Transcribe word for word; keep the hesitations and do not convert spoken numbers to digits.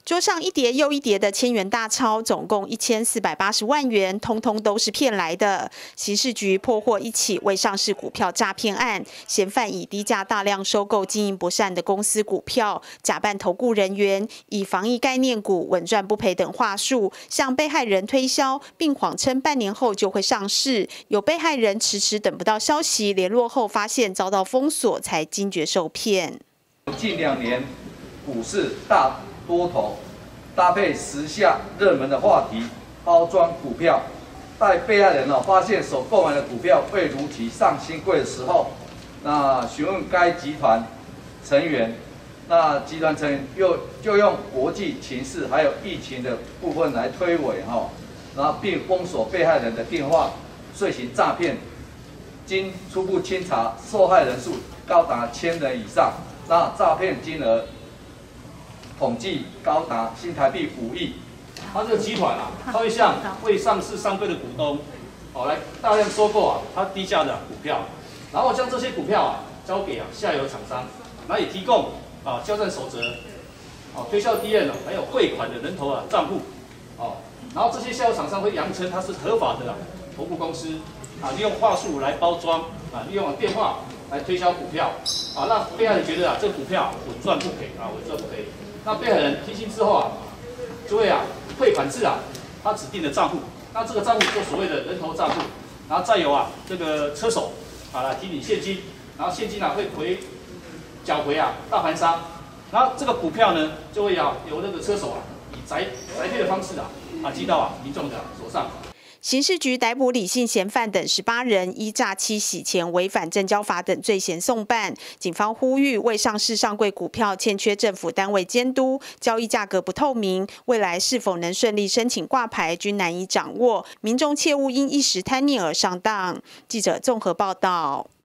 桌上一叠又一叠的千元大钞，总共一千四百八十万元，通通都是骗来的。刑事局破获一起未上市股票诈骗案，嫌犯以低价大量收购经营不善的公司股票，假扮投顾人员，以防疫概念股、稳赚不赔等话术，向被害人推销，并谎称半年后就会上市。有被害人迟迟等不到消息，联络后发现遭到封锁，才惊觉受骗。 近两年股市大多头，搭配时下热门的话题，包装股票，待被害人哦发现所购买的股票未如期上新贵的时候，那询问该集团成员，那集团成员又就用国际情势还有疫情的部分来推诿哈，然后并封锁被害人的电话，遂行诈骗。经初步清查，受害人数高达千人以上，那诈骗金额统计高达新台币五亿。 他这个集团啊，他会向未上市上柜的股东，哦，来大量收购啊，他低价的股票，然后将这些股票啊交给啊下游厂商，然后也提供啊交战守则，哦推销 D N 哦，还有汇款的人头啊账户，哦，然后这些下游厂商会扬称它是合法的啊投顾公司，啊利用话术来包装，啊利用电话来推销股票，啊让被害人觉得啊这个股票稳赚不赔啊稳赚不赔。那被害人听信之后啊，就会啊汇款至啊他指定的账户，那这个账户就所谓的人头账户，然后再由啊这个车手啊来提领现金，然后现金啊会回缴回啊大盘商，然后这个股票呢就会啊由那个车手啊以宅宅配的方式啊啊寄到啊民众的手上。 刑事局逮捕李姓嫌犯等十八人，依诈欺、洗钱、违反证交法等罪嫌送办。警方呼吁，未上市上柜股票欠缺政府单位监督，交易价格不透明，未来是否能顺利申请挂牌均难以掌握。民众切勿因一时贪念而上当。记者综合报道。